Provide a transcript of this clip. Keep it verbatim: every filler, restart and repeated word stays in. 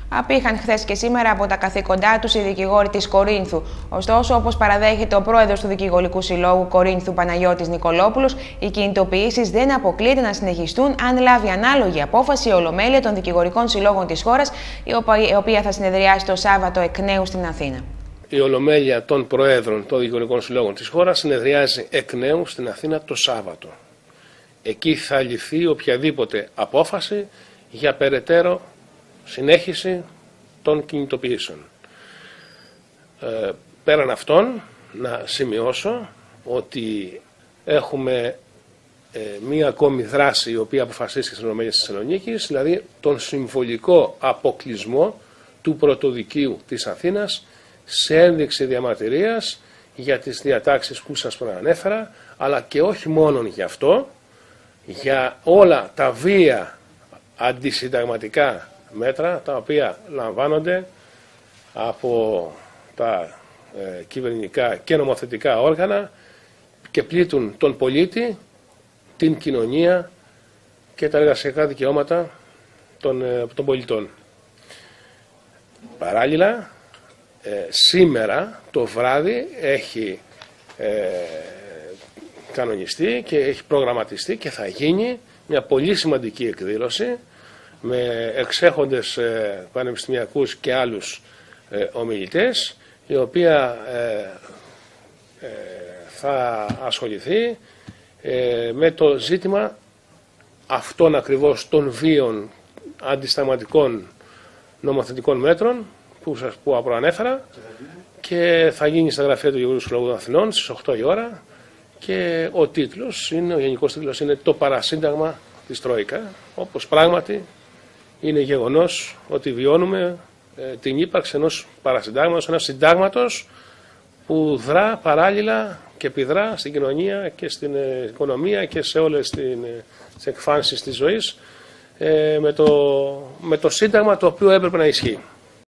απήχαν χθες και σήμερα από τα καθήκοντά τους οι δικηγόροι της Κορίνθου. Ωστόσο, όπως παραδέχεται ο πρόεδρος του Δικηγορικού Συλλόγου Κορίνθου Παναγιώτης Νικολόπουλος, οι κινητοποιήσεις δεν αποκλείεται να συνεχιστούν αν λάβει ανάλογη απόφαση η Ολομέλεια των Δικηγορικών Συλλόγων της χώρας, η οποία θα συνεδριάσει το Σάββατο εκ νέου στην Αθήνα. Η Ολομέλεια των Προέδρων των Δικηγορικών Συλλόγων της χώρας συνεδριάζει εκ νέου στην Αθήνα το Σάββατο. Εκεί θα ληφθεί οποιαδήποτε απόφαση για περαιτέρω συνέχιση των κινητοποιήσεων. Ε, πέραν αυτών, να σημειώσω ότι έχουμε ε, μία ακόμη δράση η οποία αποφασίστηκε στην Ολομέλεια της Θεσσαλονίκης, δηλαδή τον συμβολικό αποκλεισμό του Πρωτοδικείου της Αθήνας σε ένδειξη διαμαρτυρίας για τις διατάξεις που σας προανέφερα, αλλά και όχι μόνον γι' αυτό, για όλα τα βία αντισυνταγματικά μέτρα τα οποία λαμβάνονται από τα ε, κυβερνητικά και νομοθετικά όργανα και πλήττουν τον πολίτη, την κοινωνία και τα εργασιακά δικαιώματα των, ε, των πολιτών. Παράλληλα, ε, σήμερα το βράδυ έχει ε, κανονιστεί και έχει προγραμματιστεί και θα γίνει μια πολύ σημαντική εκδήλωση με εξέχοντες ε, πανεπιστημιακούς και άλλους ε, ομιλητές, η οποία ε, ε, θα ασχοληθεί ε, με το ζήτημα αυτών ακριβώς των βίων αντισταγματικών νομοθετικών μέτρων που σας που προανέφερα, και θα γίνει στα γραφεία του Δικηγορικού Συλλόγου των Αθηνών στις οκτώ η ώρα, και ο τίτλος είναι, ο γενικός τίτλος είναι «Το παρασύνταγμα της Τρόικα», όπως πράγματι είναι γεγονός ότι βιώνουμε ε, την ύπαρξη ενός παρασυντάγματος, ενός συντάγματος που δρά παράλληλα και επιδρά στην κοινωνία και στην ε, οικονομία και σε όλες τις ε, εκφάνσεις της ζωής ε, με, το, με το σύνταγμα το οποίο έπρεπε να ισχύει.